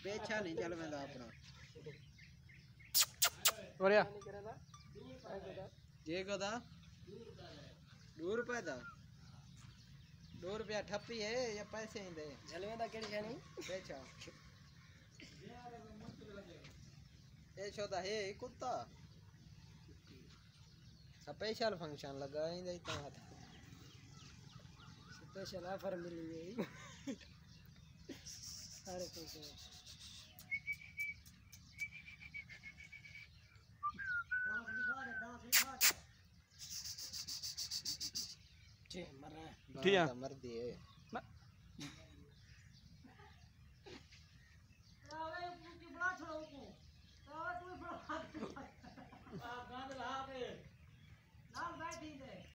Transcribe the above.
पेछा नहीं चल मैं अपना और या ये कदा 2 रुपए दा 2 रुपया ठप्पी है या पैसे ही दे जलवे दा केड़ी छानी पेछा ये छोदा है कुत्ता स्पेशल फंक्शन लगा ही दे ता स्पेशल ऑफर मिली है सारे पैसे ठीक है मर दिए